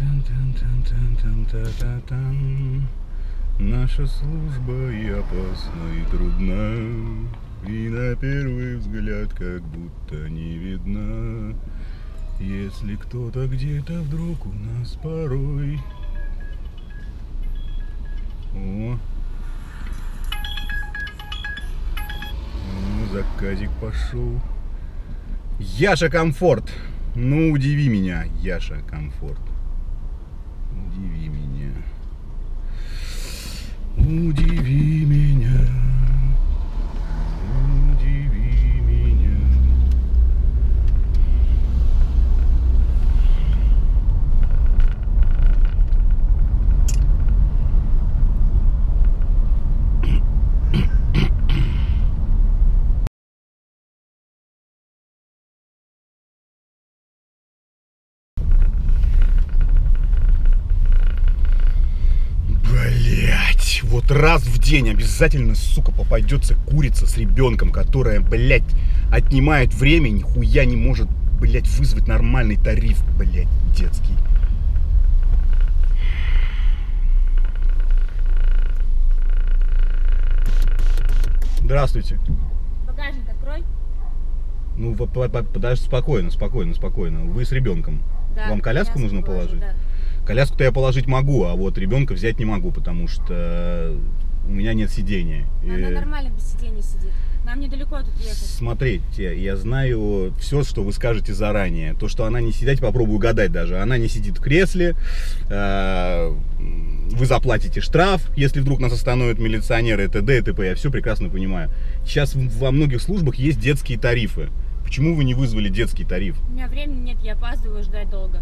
Наша служба и опасна, и трудна, и на первый взгляд как будто не видна. Если кто-то где-то вдруг у нас порой. О, заказик пошел. Яша Комфорт. Ну, удиви меня, Яша Комфорт. Удиви меня. Удиви меня. Удиви меня. Блять, вот раз в день обязательно, сука, попадется курица с ребенком, которая, блять, отнимает время, нихуя не может, блять, вызвать нормальный тариф, блять, детский. Здравствуйте. Багажник открой. Ну, подожди, спокойно. Вы с ребенком. Да, вам коляску нужно положить? Да. Коляску-то я положить могу, а вот ребенка взять не могу, потому что у меня нет сидения. Она нормально без сидения сидит. Нам недалеко тут ехать. Смотрите, я знаю все, что вы скажете заранее. То, что она не сидит, попробую угадать даже. Она не сидит в кресле. Вы заплатите штраф, если вдруг нас остановят милиционеры, т.д. и т.п. Я все прекрасно понимаю. Сейчас во многих службах есть детские тарифы. Почему вы не вызвали детский тариф? У меня времени нет, я опаздываю, ждать долго.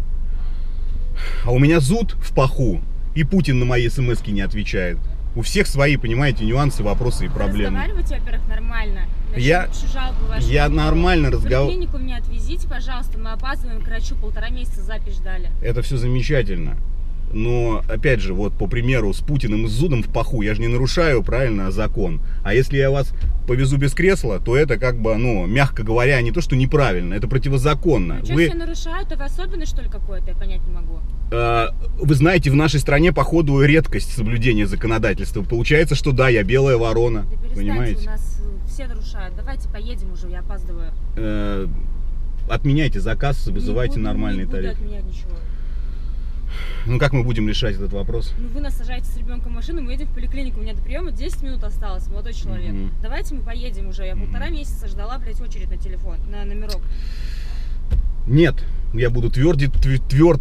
А у меня зуд в паху, и Путин на мои смс-ки не отвечает. У всех свои, понимаете, нюансы, вопросы и проблемы. Разговаривайте, во-первых, нормально. Я нормально разговариваю. В клинику меня отвезите, пожалуйста, мы опаздываем к врачу, 1,5 месяца запись ждали. Это все замечательно. Но, опять же, вот по примеру с Путиным и с зудом в паху, я же не нарушаю, правильно, закон. А если я вас повезу без кресла, то это как бы, ну, мягко говоря, не то, что неправильно, это противозаконно. Ну, что все нарушают, это вы особенность, что ли, какое-то, я понять не могу. Вы знаете, в нашей стране, походу, редкость соблюдения законодательства. Получается, что да, я белая ворона. Да перестаньте, понимаете? У нас все нарушают. Давайте поедем уже, я опаздываю. Отменяйте заказ, вызывайте нормальный тариф. Не буду отменять ничего. Ну как мы будем решать этот вопрос? Ну вы нас сажаете с ребенком в машину, мы едем в поликлинику, у меня до приема 10 минут осталось, молодой человек. Давайте мы поедем уже, я 1,5 месяца ждала, блядь, очередь на телефон, на номерок. Нет, я буду тверд в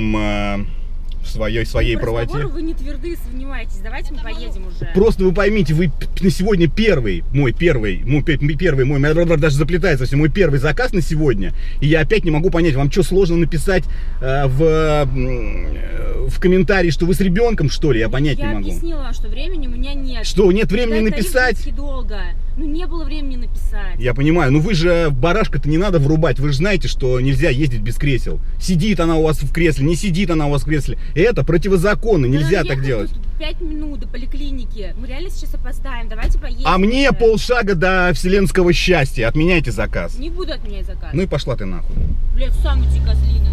своей правоте. Вы не тверды, сомневаетесь, давайте мы поедем уже. Просто вы поймите, вы на сегодня мой первый, даже заплетается все, мой первый заказ на сегодня, и я опять не могу понять, вам что, сложно написать в комментарии, что вы с ребенком, что ли? Я понять не могу. Я объяснила вам, что времени у меня нет. Что, нет времени написать? Долго. Ну не было времени написать. Я понимаю, но вы же, барашка-то не надо врубать, вы же знаете, что нельзя ездить без кресел. Сидит она у вас в кресле, не сидит она у вас в кресле. Это противозаконно, нельзя так делать. 5 минут до поликлиники. Мы реально сейчас опоздаем, давайте поедем. А мне полшага до вселенского счастья. Отменяйте заказ. Не буду отменять заказ. Ну и пошла ты нахуй. Блядь, сам иди, козлина.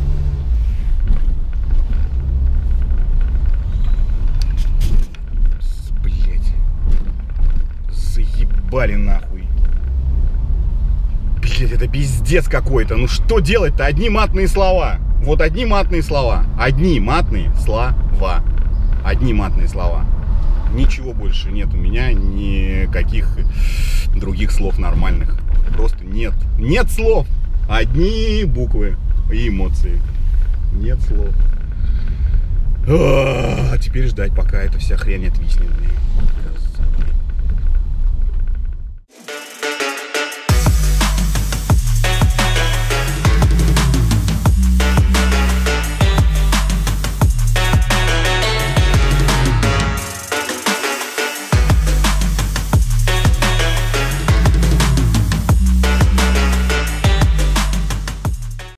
Блядь. Заебали нахуй. Блядь, это пиздец какой-то. Ну что делать-то? Одни матные слова. Вот одни матные слова. Одни матные слова. Одни матные слова. Ничего больше нет у меня, никаких других слов нормальных. Просто нет. Нет слов. Одни буквы и эмоции. Нет слов. А теперь ждать, пока эта вся хрень отвиснет.